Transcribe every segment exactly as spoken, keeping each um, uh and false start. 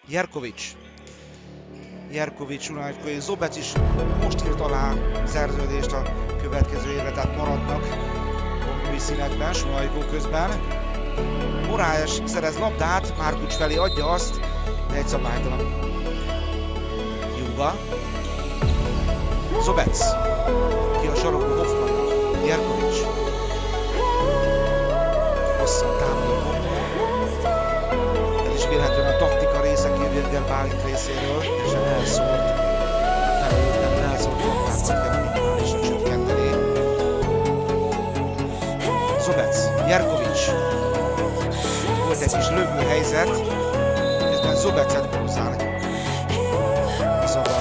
Jerkovics. Jerkovics, Sunajko és Zobec is most írt alá szerződést a következő évre, tehát maradnak kombi színekben, Sunajko közben. Moraes szerez labdát, Márkucs felé adja azt, de egy szabálytalan. Juga. Zobec. Ki a sarokba Hoffmann. Jerkovics. Hosszan támadó Hoffmann. Ez is vélhetően a taktika része Kirvénger Bálint részéről, és elszólt. Nem elszólt Hoffmann, kell minimálisan csökkenteni. Zobec. Jerkovics. Volt egy kis lövő helyzet, ezben Zobecet búzzál. Szabad.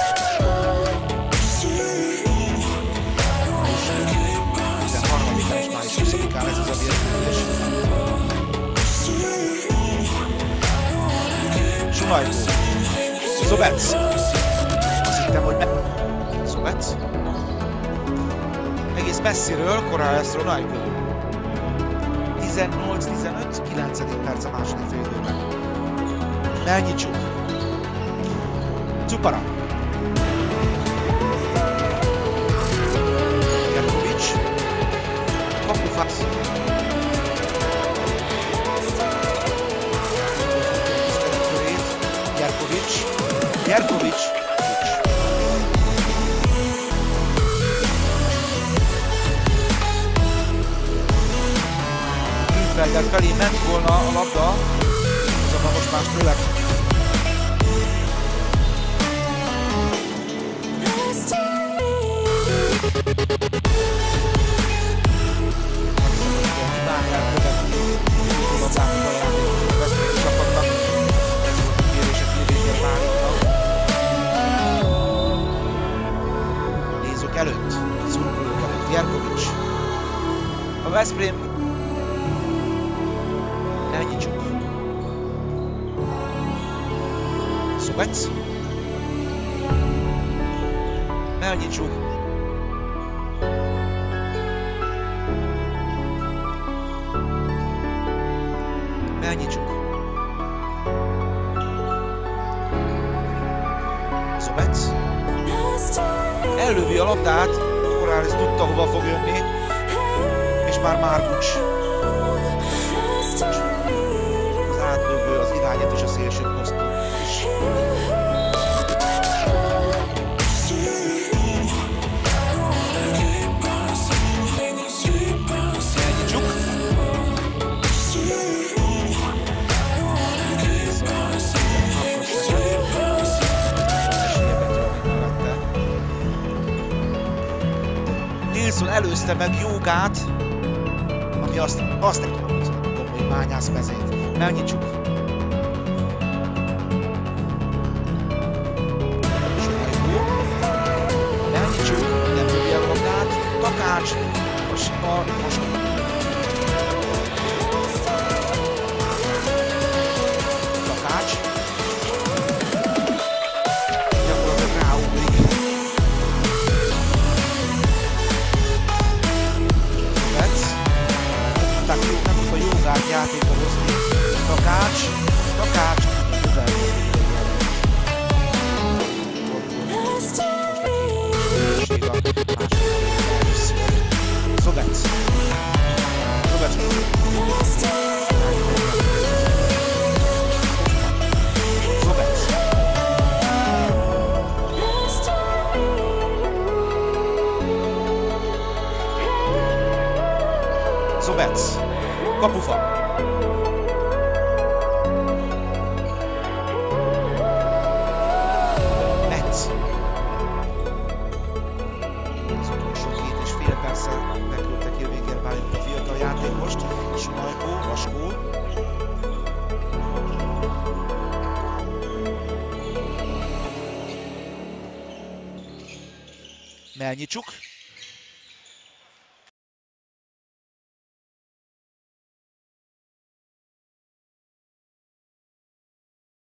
Minden harmadikán és már is huszadikán ez az a vérkülés. Sunajko. Zobec. Azt hittem, hogy me... Zobec. Egész messziről Koráeszról Sunajko. tizennyolc tizenöt, kilencedik perc a második fél időben. Melnyicsuk. Czupara. Jerkovics. Kapufasz. Jerkovics. Jerkovics. Felgert felé ment volna a labda, azonban most már tőleg. Kívánják követni a labdákat a játékosok Veszprém csapatnak. Ez volt a kérés a Kirvénger Bálintnak. Nézők előtt, szurkolók előtt, Jerkovics. A Veszprém Melnyicsuk. Zobec. Melnyicsuk. Melnyicsuk. Zobec. Ellövi a labdát, Korális tudta, hova fog jönni, és már Márkucs. Átlövő az irányát és a szélső poszton is. Melnyicsuk. Nilsson előzte meg Jugát, ami azt, azt nem tudom, hogy bányász mezét. Melnyicsuk. Sunajko. Melnyicsuk, nem lövi a labdát. Takács. Most a... Most... Takács. Gyakorlatilag ráugrik. Zobec. Nem tudta Jugát játékba hozni. Takács, Takács, Zobec. Zobec. Zobec. Zobec. Kapufa. Beküldte Kirvénger Bálint a fiatal játékost, Sunajko, Vaskó. Melnyicsuk.